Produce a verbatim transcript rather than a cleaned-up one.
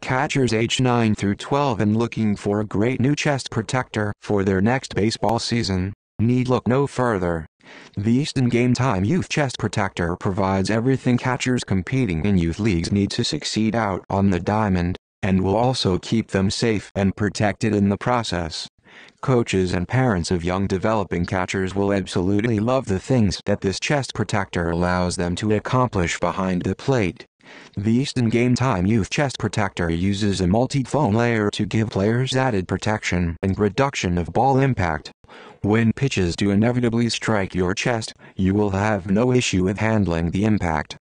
catchers aged nine through twelve and looking for a great new chest protector for their next baseball season need look no further. The Easton Gametime Youth Chest Protector provides everything catchers competing in youth leagues need to succeed out on the diamond, and will also keep them safe and protected in the process. Coaches and parents of young developing catchers will absolutely love the things that this chest protector allows them to accomplish behind the plate. The Easton Gametime Youth Chest Protector uses a multi-foam layer to give players added protection and reduction of ball impact. When pitches do inevitably strike your chest, you will have no issue with handling the impact.